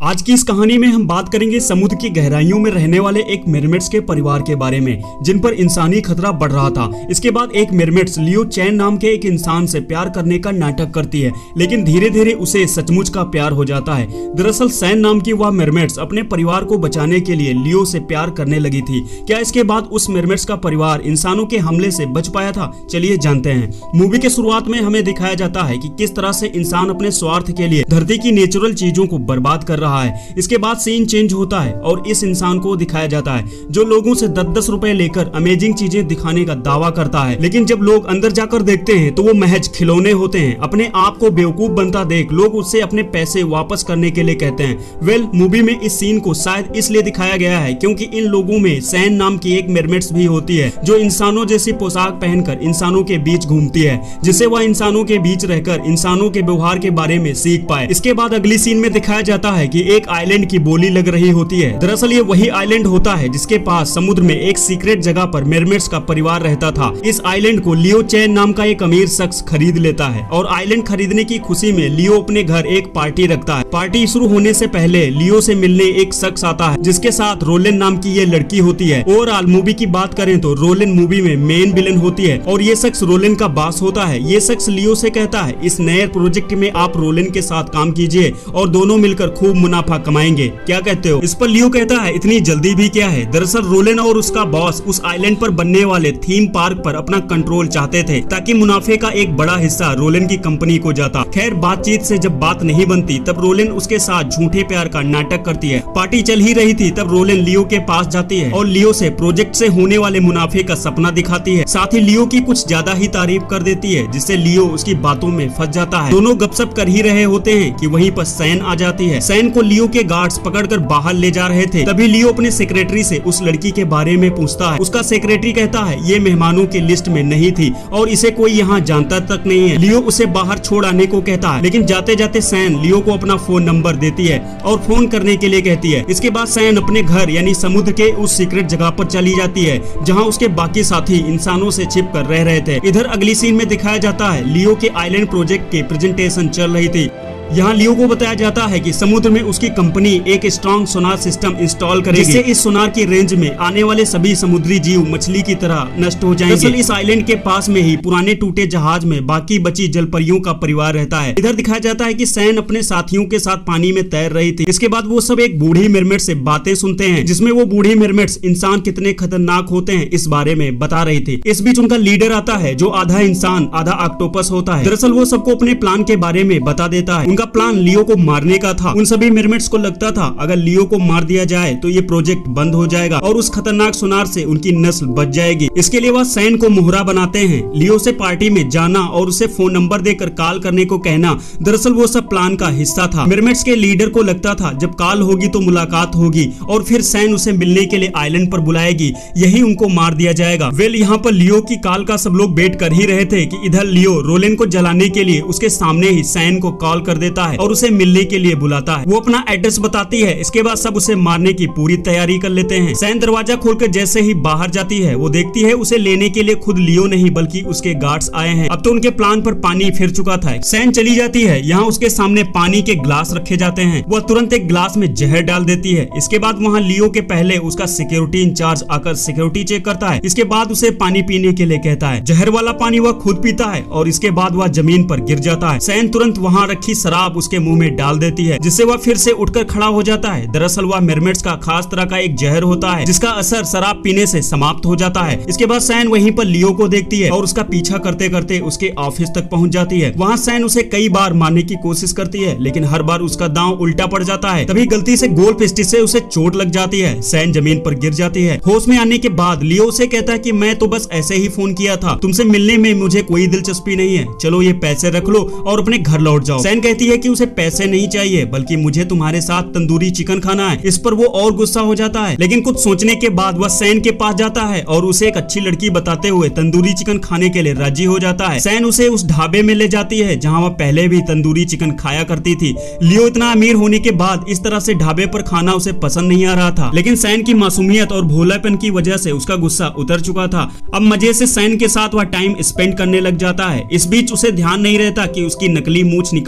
आज की इस कहानी में हम बात करेंगे समुद्र की गहराइयों में रहने वाले एक मेरमेड्स के परिवार के बारे में, जिन पर इंसानी खतरा बढ़ रहा था। इसके बाद एक मेरमेड्स लियो चैन नाम के एक इंसान से प्यार करने का नाटक करती है, लेकिन धीरे धीरे उसे सचमुच का प्यार हो जाता है। दरअसल सैन नाम की वह मेरमेड्स अपने परिवार को बचाने के लिए लियो से प्यार करने लगी थी। क्या इसके बाद उस मेरमेड्स का परिवार इंसानों के हमले से बच पाया था? चलिए जानते हैं। मूवी के शुरुआत में हमें दिखाया जाता है कि किस तरह से इंसान अपने स्वार्थ के लिए धरती की नेचुरल चीजों को बर्बाद कर रहा है। इसके बाद सीन चेंज होता है और इस इंसान को दिखाया जाता है जो लोगों से 10-10 रुपए लेकर अमेजिंग चीजें दिखाने का दावा करता है, लेकिन जब लोग अंदर जाकर देखते हैं तो वो महज खिलौने होते हैं। अपने आप को बेवकूफ बनता देख लोग उससे अपने पैसे वापस करने के लिए कहते हैं। मूवी में इस सीन को शायद इसलिए दिखाया गया है क्योंकि इन लोगों में सैन नाम की एक मेरमेड्स भी होती है जो इंसानों जैसी पोशाक पहनकर इंसानों के बीच घूमती है, जिससे वह इंसानों के बीच रहकर इंसानों के व्यवहार के बारे में सीख पाए। इसके बाद अगली सीन में दिखाया जाता है कि एक आइलैंड की बोली लग रही होती है। दरअसल ये वही आइलैंड होता है जिसके पास समुद्र में एक सीक्रेट जगह पर मेरमेड्स का परिवार रहता था। इस आइलैंड को लियो चैन नाम का एक अमीर शख्स खरीद लेता है और आइलैंड खरीदने की खुशी में लियो अपने घर एक पार्टी रखता है। पार्टी शुरू होने से पहले लियो से मिलने एक शख्स आता है जिसके साथ रोलेन नाम की ये लड़की होती है। ओवरऑल मूवी की बात करें तो रोलेन मूवी में मेन विलेन होती है और ये शख्स रोलेन का बॉस होता है। ये शख्स लियो से कहता है इस नए प्रोजेक्ट में आप रोलेन के साथ काम कीजिए और दोनों मिलकर खूब मुनाफा कमाएंगे, क्या कहते हो? इस पर लियो कहता है इतनी जल्दी भी क्या है। दरअसल रोलेन और उसका बॉस उस आइलैंड पर बनने वाले थीम पार्क पर अपना कंट्रोल चाहते थे ताकि मुनाफे का एक बड़ा हिस्सा रोलेन की कंपनी को जाता। खैर बातचीत से जब बात नहीं बनती तब रोलेन उसके साथ झूठे प्यार का नाटक करती है। पार्टी चल ही रही थी तब रोलेन लियो के पास जाती है और लियो से प्रोजेक्ट से होने वाले मुनाफे का सपना दिखाती है। साथ ही लियो की कुछ ज्यादा ही तारीफ कर देती है जिससे लियो उसकी बातों में फंस जाता है। दोनों गपशप कर ही रहे होते हैं कि वहीं पर सैन आ जाती है। सैन को लियो के गार्ड्स पकड़कर बाहर ले जा रहे थे, तभी लियो अपने सेक्रेटरी से उस लड़की के बारे में पूछता है। उसका सेक्रेटरी कहता है ये मेहमानों की लिस्ट में नहीं थी और इसे कोई यहाँ जानता तक नहीं है। लियो उसे बाहर छोड़ आने को कहता है, लेकिन जाते जाते सैन लियो को अपना फोन नंबर देती है और फोन करने के लिए कहती है। इसके बाद सैन अपने घर यानी समुद्र के उस सीक्रेट जगह पर चली जाती है जहाँ उसके बाकी साथी इंसानों से छिप कर रह रहे थे। इधर अगली सीन में दिखाया जाता है लियो के आइलैंड प्रोजेक्ट की प्रेजेंटेशन चल रही थी। यहाँ लियो को बताया जाता है कि समुद्र में उसकी कंपनी एक स्ट्रॉन्ग सोनार सिस्टम इंस्टॉल करेगी जिससे इस सोनार की रेंज में आने वाले सभी समुद्री जीव मछली की तरह नष्ट हो जाएंगे। दरअसल इस आइलैंड के पास में ही पुराने टूटे जहाज में बाकी बची जलपरियों का परिवार रहता है। इधर दिखाया जाता है कि सैन अपने साथियों के साथ पानी में तैर रही थी। इसके बाद वो सब एक बूढ़ी मेरमेड से बातें सुनते हैं जिसमें वो बूढ़ी मेरमेड्स इंसान कितने खतरनाक होते हैं इस बारे में बता रही थी। इस बीच उनका लीडर आता है जो आधा इंसान आधा ऑक्टोपस होता है। दरअसल वो सबको अपने प्लान के बारे में बता देता है। उनका प्लान लियो को मारने का था। उन सभी मेरमेड्स को लगता था अगर लियो को मार दिया जाए तो ये प्रोजेक्ट बंद हो जाएगा और उस खतरनाक सोनार से उनकी नस्ल बच जाएगी। इसके लिए वह सैन को मोहरा बनाते हैं। लियो से पार्टी में जाना और उसे फोन नंबर देकर कॉल करने को कहना दरअसल वो सब प्लान का हिस्सा था। मेरमेड्स के लीडर को लगता था जब कॉल होगी तो मुलाकात होगी और फिर सैन उसे मिलने के लिए आइलैंड पर बुलाएगी, यही उनको मार दिया जाएगा। यहाँ पर लियो की कॉल का सब लोग वेट कर ही रहे थे कि इधर लियो रोलेन को जलाने के लिए उसके सामने ही सैन को कॉल कर देता है और उसे मिलने के लिए बुलाता है। वो अपना एड्रेस बताती है। इसके बाद सब उसे मारने की पूरी तैयारी कर लेते हैं। सैन दरवाजा खोलकर जैसे ही बाहर जाती है वो देखती है उसे लेने के लिए खुद लियो नहीं बल्कि उसके गार्ड्स आए हैं। अब तो उनके प्लान पर पानी फिर चुका था। सैन चली जाती है। यहाँ उसके सामने पानी के ग्लास रखे जाते हैं। वह तुरंत एक ग्लास में जहर डाल देती है। इसके बाद वहाँ लियो के पहले उसका सिक्योरिटी इंचार्ज आकर सिक्योरिटी चेक करता है। इसके बाद उसे पानी पीने के लिए कहता है। जहर वाला पानी वह खुद पीता है और इसके बाद वह जमीन पर गिर जाता है। सैन तुरंत वहाँ रखी शराब उसके मुंह में डाल देती है जिससे वह फिर से उठकर खड़ा हो जाता है। दरअसल वह मेरमेड्स का खास तरह का एक जहर होता है जिसका असर शराब पीने से समाप्त हो जाता है। इसके बाद सैन वहीं पर लियो को देखती है और उसका पीछा करते करते उसके ऑफिस तक पहुंच जाती है। वहां सैन उसे कई बार मारने की कोशिश करती है लेकिन हर बार उसका दांव उल्टा पड़ जाता है। तभी गलती से गोल्फ स्टिक से उसे चोट लग जाती है। सैन जमीन पर गिर जाती है। होश में आने के बाद लियो से कहता है कि मैं तो बस ऐसे ही फोन किया था, तुमसे मिलने में मुझे कोई दिलचस्पी नहीं है, चलो ये पैसे रख लो और अपने घर लौट जाओ। सैन कहती है कि उसे पैसे नहीं चाहिए बल्कि मुझे तुम्हारे साथ तंदूरी चिकन खाना है। इस पर वो और गुस्सा हो जाता है लेकिन कुछ सोचने के बाद वह सैन के पास जाता है और उसे एक अच्छी लड़की बताते हुए तंदूरी चिकन खाने के लिए राजी हो जाता है। सैन उसे उस ढाबे में ले जाती है जहाँ वह पहले भी तंदूरी चिकन खाया करती थी। लियो इतना अमीर होने के बाद इस तरह से ढाबे पर खाना उसे पसंद नहीं आ रहा था, लेकिन सैन की मासूमियत और भोलापन की वजह से उसका गुस्सा उतर चुका था। अब मजे से सैन के साथ वह टाइम स्पेंड करने लग जाता है। इस बीच उसे ध्यान नहीं रहता कि उसकी नकली मूंछ निकल चुकी है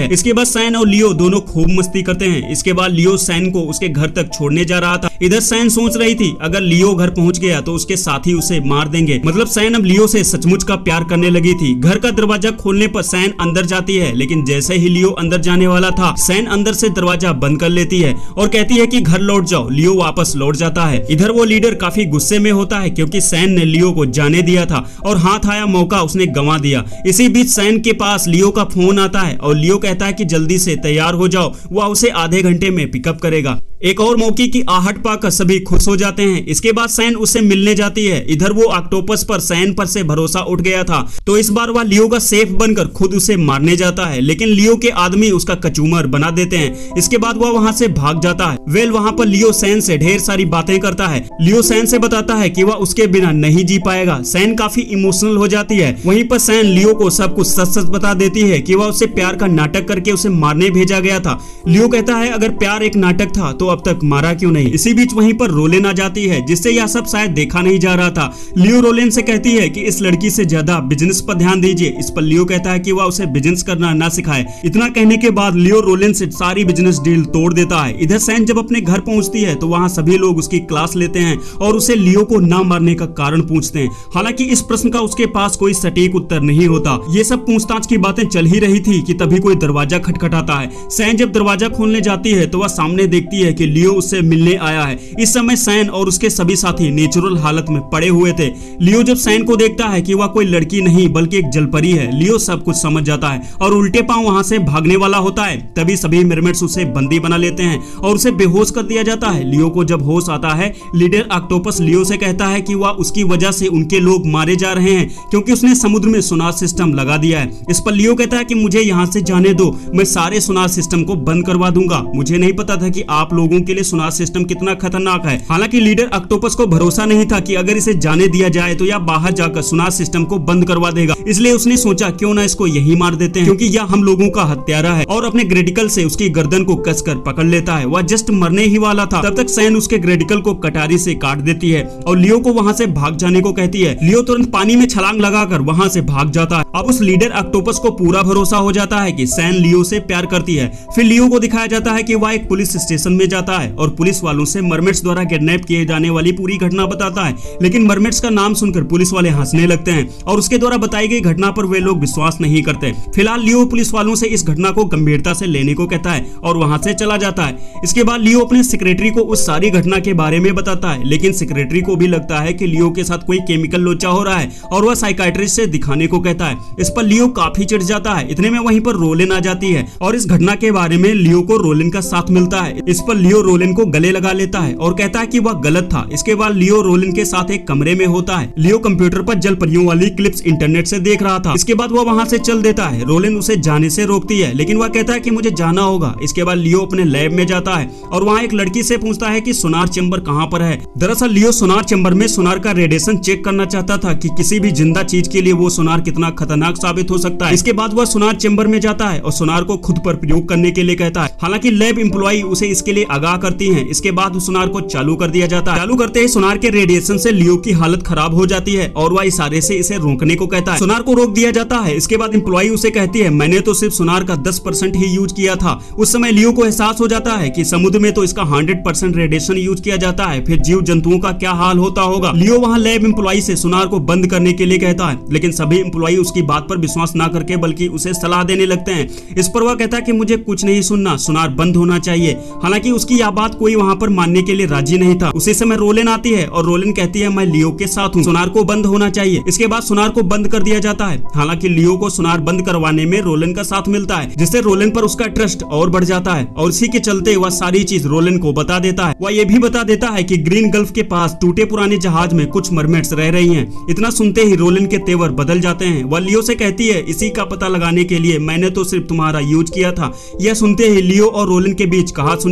है। इसके बाद सैन और लियो दोनों खूब मस्ती करते हैं। इसके बाद लियो सैन को उसके घर तक छोड़ने जा रहा था। इधर सैन सोच रही थी अगर लियो घर पहुंच गया तो उसके साथी उसे मार देंगे। मतलब सैन अब लियो से सचमुच का प्यार करने लगी थी। घर का दरवाजा खोलने पर सैन अंदर जाती है, लेकिन जैसे ही लियो अंदर जाने वाला था सैन अंदर से दरवाजा बंद कर लेती है और कहती है कि घर लौट जाओ। लियो वापस लौट जाता है। इधर वो लीडर काफी गुस्से में होता है क्योंकि सैन ने लियो को जाने दिया था और हाथ आया मौका उसने गंवा दिया। इसी बीच सैन के पास लियो का फोन आता है और लियो कहता है कि जल्दी से तैयार हो जाओ, वह उसे आधे घंटे में पिकअप करेगा। एक और मौके की आहट पाकर सभी खुश हो जाते हैं। इसके बाद सैन उससे मिलने जाती है। इधर वो ऑक्टोपस पर सैन पर से भरोसा उठ गया था तो इस बार वह लियो का सेफ बनकर खुद उसे मारने जाता है, लेकिन लियो के आदमी उसका कचूमर बना देते हैं। इसके बाद वह वहां से भाग जाता है। वेल वहां पर लियो सैन से ढेर सारी बातें करता है। लियो सैन से बताता है कि वह उसके बिना नहीं जी पाएगा। सैन काफी इमोशनल हो जाती है। वहीं पर सैन लियो को सब कुछ सच सच बता देती है कि वह उससे प्यार का नाटक करके उसे मारने भेजा गया था। लियो कहता है अगर प्यार एक नाटक था तो अब तक मारा क्यों नहीं। इसी बीच वहीं पर रोलेन आ जाती है जिससे यह सब शायद देखा नहीं जा रहा था। लियो रोलेन से कहती है कि इस लड़की से ज्यादा बिजनेस पर ध्यान दीजिए। इस पर लियो कहता है कि वह उसे बिजनेस करना ना सिखाए। इतना कहने के बाद लियो रोलेन से सारी बिजनेस डील तोड़ देता है। इधर सैन जब अपने घर पहुंचती है तो वहां सभी लोग उसकी क्लास लेते हैं और उसे लियो को ना मारने का कारण पूछते हैं। हालांकि इस प्रश्न का उसके पास कोई सटीक उत्तर नहीं होता। ये सब पूछताछ की बातें चल ही रही थी कि तभी कोई दरवाजा खटखटाता है। सैन जब दरवाजा खोलने जाती है तो वह सामने देखती है कि लियो उससे मिलने आया है। इस समय सैन और उसके सभी साथी नेचुरल हालत में पड़े हुए थे। लियो जब सैन को देखता है कि वह कोई लड़की नहीं बल्कि एक जलपरी है, लियो सब कुछ समझ जाता है और उल्टे पांव वहां से भागने वाला होता है। तभी सभी मिरमेट्स उसे बंदी बना लेते हैं और उसे बेहोश कर दिया जाता है। लियो को जब होश आता है लीडर ऑक्टोपस लियो से कहता है कि वह उसकी वजह से उनके लोग मारे जा रहे हैं क्योंकि उसने समुद्र में सोनार सिस्टम लगा दिया है। इस पर लियो कहता है कि मुझे यहाँ से जाने दो, मैं सारे सोनार सिस्टम को बंद करवा दूंगा। मुझे नहीं पता था कि आप लोगों के लिए सोनार सिस्टम कितना खतरनाक है। हालांकि लीडर ऑक्टोपस को भरोसा नहीं था कि अगर इसे जाने दिया जाए तो यह बाहर जाकर सोनार सिस्टम को बंद करवा देगा, इसलिए उसने सोचा क्यों ना इसको यही मार देते हैं क्योंकि यह हम लोगों का हत्यारा है और अपने ग्रेडिकल से उसकी गर्दन को कसकर पकड़ लेता है। वह जस्ट मरने ही वाला था तब तक सैन उसके ग्रेडिकल को कटारी से काट देती है और लियो को वहां से भाग जाने को कहती है। लियो तुरंत पानी में छलांग लगाकर वहां से भाग जाता है। अब उस लीडर ऑक्टोपस को पूरा भरोसा हो जाता है कि सैन लियो से प्यार करती है। फिर लियो को दिखाया जाता है कि वह एक पुलिस स्टेशन में जाता है और पुलिस वालों से मरमेड्स द्वारा किडनैप किए जाने वाली पूरी घटना बताता है, लेकिन मरमेड्स का नाम सुनकर पुलिस वाले हंसने लगते हैं और उसके द्वारा बताई गई घटना पर वे लोग विश्वास नहीं करते। फिलहाल लियो पुलिस वालों से इस घटना को गंभीरता से लेने को कहता है और वहां से चला जाता है। इसके बाद लियो अपने सेक्रेटरी को उस सारी घटना के बारे में बताता है, लेकिन सेक्रेटरी को भी लगता है कि लियो के साथ कोई केमिकल लोचा हो रहा है और वह साइकाइट्रिस्ट से दिखाने को कहता है। इस पर लियो काफी चिढ़ जाता है। इतने में वहीं पर रोलेन आ जाती है और इस घटना के बारे में लियो को रोलेन का साथ मिलता है। इस पर लियो रोलेन को गले लगा लेता है और कहता है कि वह गलत था। इसके बाद लियो रोलेन के साथ एक कमरे में होता है। लियो कंप्यूटर पर जल परियों वाली क्लिप्स इंटरनेट से देख रहा था। इसके बाद वह वहां से चल देता है। रोलेन उसे जाने से रोकती है, लेकिन वह कहता है कि मुझे जाना होगा। इसके बाद लियो अपने लैब में जाता है और वहाँ एक लड़की से पूछता है कि सोनार चेंबर कहाँ पर है। दरअसल लियो सोनार चेंबर में सोनार का रेडिएशन चेक करना चाहता था कि किसी भी जिंदा चीज के लिए वो सोनार कितना खतरनाक साबित हो सकता है। इसके बाद वह सोनार चेंबर में जाता है और सोनार को खुद पर प्रयोग करने के लिए कहता है। हालांकि लैब एम्प्लॉई उसे इसके लिए आगाह करती है। इसके बाद सोनार को चालू कर दिया जाता है। चालू करते ही सोनार के रेडिएशन से लियो की हालत खराब हो जाती है और वह इशारे से इसे रोकने को कहता है। सोनार को रोक दिया जाता है। इसके बाद एम्प्लॉई उसे कहती है मैंने तो सिर्फ सोनार का 10% ही यूज किया था। उस समय लियो को एहसास हो जाता है कि समुद्र में तो इसका 100% रेडिएशन यूज किया जाता है, फिर जीव जंतुओं का क्या हाल होता होगा। लियो वहाँ लैब एम्प्लॉई से सोनार को बंद करने के लिए कहता है, लेकिन सभी एम्प्लॉई उसकी बात पर विश्वास न करके बल्कि उसे सलाह देने लगते हैं। इस पर वह कहता है कि मुझे कुछ नहीं सुनना, सोनार बंद होना चाहिए। हालांकि उसकी यह बात कोई वहाँ पर मानने के लिए राजी नहीं था। उसी समय रोलेन आती है और रोलेन कहती है मैं लियो के साथ हूँ, सोनार को बंद होना चाहिए। इसके बाद सोनार को बंद कर दिया जाता है। हालांकि लियो को सोनार बंद करवाने में रोलेन का साथ मिलता है, जिससे रोलेन पर उसका ट्रस्ट और बढ़ जाता है और इसी के चलते वह सारी चीज रोलेन को बता देता है। वह ये भी बता देता है कि ग्रीन गल्फ के पास टूटे पुराने जहाज में कुछ मरमेड्स रह रही हैं। इतना सुनते ही रोलेन के तेवर बदल जाते हैं। वह लियो से कहती है इसी का पता लगाने के लिए मैंने तो सिर्फ तुम्हारा यूज किया था। यह सुनते ही लियो और रोलेन के बीच कहासुनी हो जाती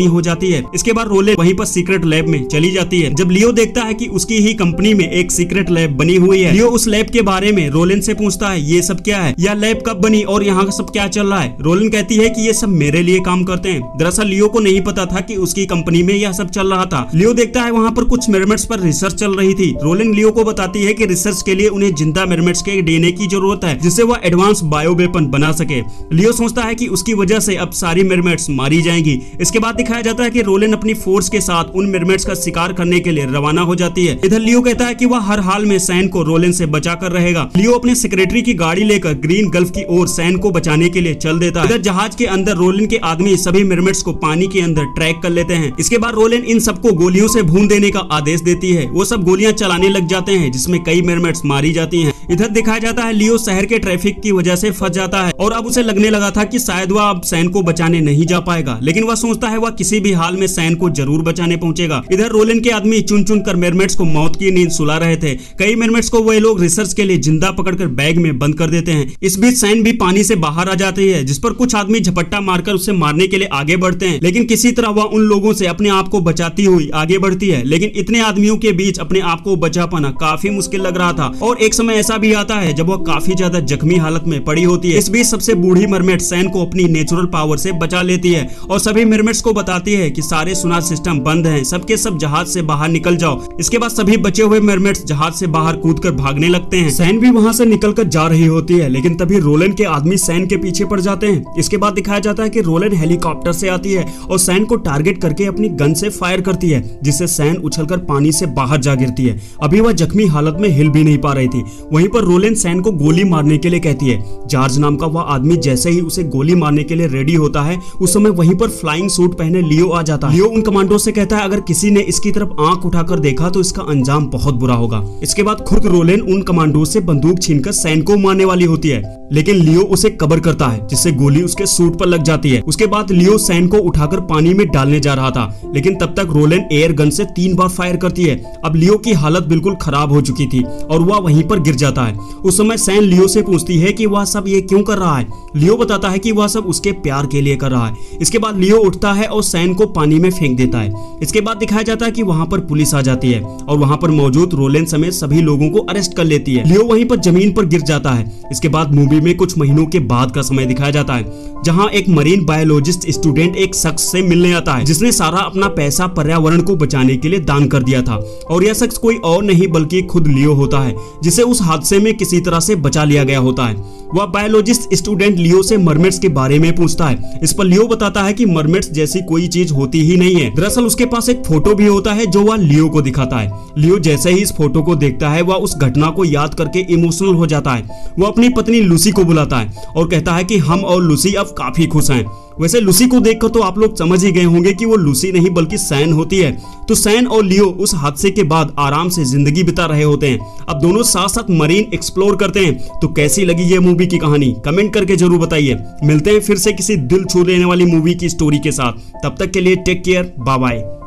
जाती है। इसके बाद रोलेन वहीं पर सीक्रेट लैब में चली जाती है। जब लियो देखता है कि उसकी ही कंपनी में एक सीक्रेट लैब बनी हुई है, लियो उस लैब के बारे में रोलेन से पूछता है ये सब क्या है, यह लैब कब बनी और यहाँ का सब क्या चल रहा है। रोलेन कहती है कि ये सब मेरे लिए काम करते हैं। दरअसल लियो को नहीं पता था कि उसकी कंपनी में यह सब चल रहा था। लियो देखता है वहाँ पर कुछ मेरमेड्स पर रिसर्च चल रही थी। रोलेन लियो को बताती है कि रिसर्च के लिए उन्हें जिंदा मेरमेड्स के डीएनए की जरूरत है, जिससे वह एडवांस बायो वेपन बना सके। लियो सोचता है कि उसकी वजह से अब सारी मेरमेड्स मारी जाएंगी। इसके बाद दिखाया जाता है कि रोलेन अपनी फोर्स के साथ उन मेरमेड्स का शिकार करने के लिए रवाना हो जाती है। इधर लियो कहता है कि वह हर हाल में सैन को रोलेन से बचा कर रहेगा। लियो अपने सेक्रेटरी की गाड़ी लेकर ग्रीन गल्फ की ओर सैन को बचाने के लिए चल देता है। इधर जहाज के अंदर रोलेन के आदमी सभी मेरमेड्स को पानी के अंदर ट्रैक कर लेते हैं। इसके बाद रोलेन इन सबको गोलियों से भून देने का आदेश देती है। वो सब गोलियां चलाने लग जाते हैं, जिसमें कई मेरमेड्स मारी जाती हैं। इधर दिखाया जाता है लियो शहर के ट्रैफिक की वजह से फंस जाता है और अब उसे लगने लगा था कि शायद वह अब सैन को बचाने नहीं जा पाएगा, लेकिन वह सोचता है वह किसी भी हाल में सैन को जरूर बचाने पहुंचेगा। इधर रोलेन के आदमी चुन चुन कर मेरमेड्स को मौत की नींद सुला रहे थे। कई मेरमेड्स को वे लोग रिसर्च के लिए जिंदा पकड़कर बैग में बंद कर देते हैं। इस बीच सैन भी पानी से बाहर आ जाती है, जिस पर कुछ आदमी झपट्टा मारकर उसे मारने के लिए आगे बढ़ते हैं, लेकिन किसी तरह वह उन लोगों से अपने आप को बचाती हुई आगे बढ़ती है। लेकिन इतने आदमियों के बीच अपने आप को बचा पाना काफी मुश्किल लग रहा था और एक समय ऐसा भी आता है जब वह काफी ज्यादा जख्मी हालत में पड़ी होती है। इस बीच सबसे बूढ़ी मरमेड सैन को अपनी नेचुरल पावर से बचा लेती है और सभी मरमेड्स को बताती है कि सारे सुनार सिस्टम बंद हैं, सबके सब जहाज से बाहर निकल जाओ। इसके बाद सभी बचे हुए मरमेड्स जहाज से बाहर कूदकर भागने लगते हैं। सैन भी वहां से निकलकर जा रही होती है, लेकिन तभी रोलेन के आदमी सैन के पीछे पड़ जाते हैं। इसके बाद दिखाया जाता है कि रोलेन हेलीकॉप्टर से आती है और सैन को टारगेट करके अपनी गन से फायर करती है, जिससे सैन उछलकर पानी से बाहर जा गिरती है। अभी वह जख्मी हालत में हिल भी नहीं पा रही थी। वहीं पर रोलेन सैन को गोली मारने के लिए कहती है। जॉर्ज नाम का वह आदमी जैसे ही उसे गोली मारने के लिए रेडी होता है, उस समय वहीं पर फ्लाइंग सूट पहने लियो आ जाता है। लियो उन कमांडो से कहता है अगर किसी ने इसकी तरफ आंख उठाकर देखा तो इसका अंजाम बहुत बुरा होगा। इसके बाद खुद रोलेन उन कमांडो से बंदूक छीनकर सैन को मारने वाली होती है, लेकिन लियो उसे कवर करता है, जिससे गोली उसके सूट पर लग जाती है। उसके बाद लियो सैन को उठाकर पानी में डालने जा रहा था, लेकिन तब तक रोलेन एयर गन से 3 बार फायर करती है। अब लियो की हालत बिल्कुल खराब हो चुकी थी और वह वहीं पर गिर जाता है। उस समय सैन लियो से पूछती है कि वह सब ये क्यों कर रहा है। लियो बताता है कि वह सब उसके प्यार के लिए कर रहा है। इसके बाद लियो उठता है और सैन को पानी में फेंक देता है। इसके बाद दिखाया जाता है कि वहां पर पुलिस आ जाती है और वहां पर मौजूद रोलेन समेत सभी लोगों को अरेस्ट कर लेती है। लियो वहीं पर जमीन पर गिर जाता है। इसके बाद मूवी में कुछ महीनों के बाद का समय दिखाया जाता है, जहां एक मरीन बायोलॉजिस्ट स्टूडेंट एक शख्स से मिलने आता है, जिसने सारा अपना पैसा पर्यावरण को बचाने के लिए दान कर दिया था। और यह शख्स कोई और नहीं बल्कि खुद लियो होता है, जिसे उस हादसे में किसी तरह से बचा लिया गया होता है। वह बायोलॉजिस्ट स्टूडेंट लियो से मरमेड्स के बारे में पूछता है। इस पर लियो बताता है कि मरमेड्स जैसी कोई चीज होती ही नहीं है। दरअसल उसके पास एक फोटो भी होता है जो वह लियो को दिखाता है। लियो जैसे ही इस फोटो को देखता है वह उस घटना को याद करके इमोशनल हो जाता है। वह अपनी पत्नी लूसी को बुलाता है और कहता है कि हम और लूसी अब काफी खुश हैं। वैसे लूसी को देखकर तो आप लोग समझ ही गए होंगे कि वो लूसी नहीं बल्कि सैन होती है। तो सैन और लियो उस हादसे के बाद आराम से जिंदगी बिता रहे होते हैं। अब दोनों साथ साथ मरीन एक्सप्लोर करते हैं। तो कैसी लगी ये मूवी की कहानी कमेंट करके जरूर बताइए। मिलते हैं फिर से किसी दिल छू लेने वाली मूवी की स्टोरी के साथ। तब तक के लिए टेक केयर, बाय बाय।